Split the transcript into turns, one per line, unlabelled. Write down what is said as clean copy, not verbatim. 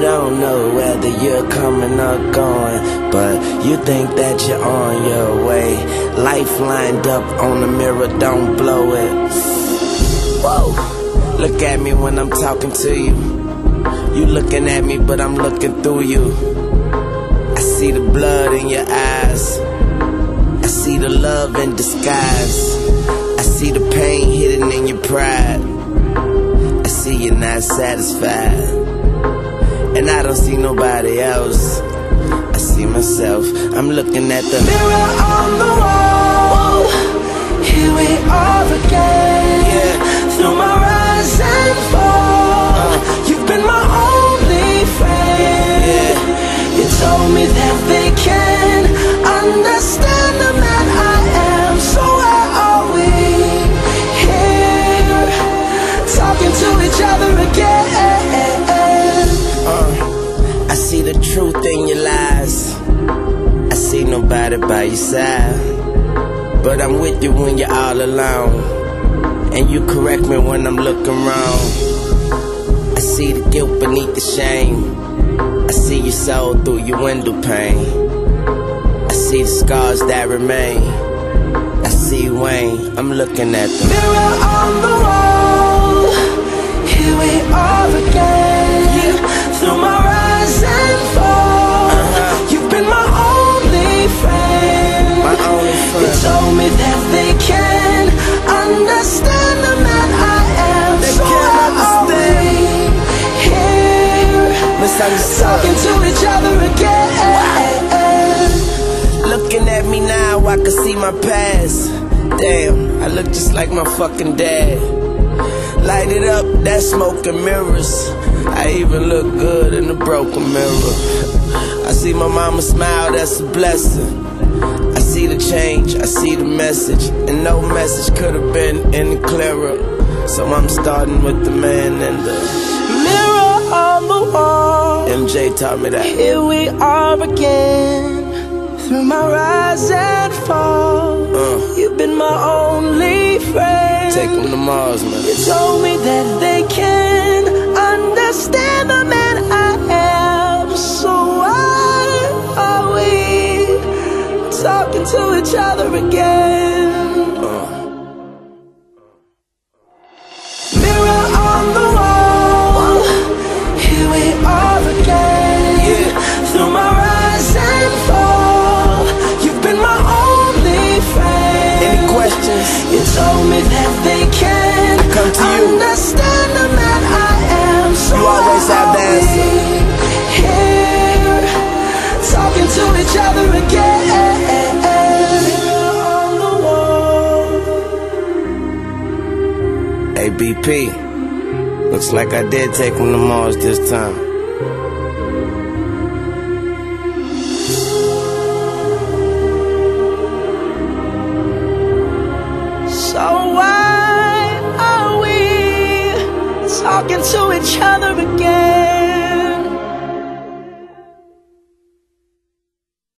don't know whether you're coming or going, but you think that you're on your way. Life lined up on the mirror, don't blow it. Whoa, look at me when I'm talking to you. You looking at me, but I'm looking through you. I see the blood in your eyes. I see the love in disguise. I see the pain hidden in your pride. I see you're not satisfied, and I don't see nobody else. I see myself. I'm looking at the
mirror on the wall. Here we are again.
Yeah.
Through my rise and fall, you've been my only friend.
Yeah.
You told me that they can understand the man I am. So where are we? Here, talking to each other again.
I see the truth in your lies. I see nobody by your side, but I'm with you when you're all alone, and you correct me when I'm looking wrong. I see the guilt beneath the shame. I see your soul through your window pane. I see the scars that remain. I see Wayne, I'm looking at the
mirror on the wall. Here we are again. Through my rise and fall, you've been my only friend.
My only friend.
You told me that they can understand the man I am.
They
so
can't understand.
Here, talking to each other again.
Looking at me now, I can see my past. Damn, I look just like my fucking dad. Light it up, that smoke and mirrors. I even look good in the broken mirror. I see my mama smile, that's a blessing. I see the change, I see the message, and no message could have been any clearer. So I'm starting with the man in the
mirror on the wall.
MJ taught me that.
Here we are again. Through my rise and fall, you've been my only friend.
Take them to Mars, man.
You told me that they can understand the man I am. So why are we talking to each other again? Mirror on the wall. Here we are again.
Yeah.
Through my rise and fall, you've been my only friend.
Any questions?
You told me that they can
come to you.
understand the man I am. So
you always have the answer.
Here, talking to each other again. On the wall.
Hey BP, looks like I did take him to Mars this time.
So why are we talking to each other again?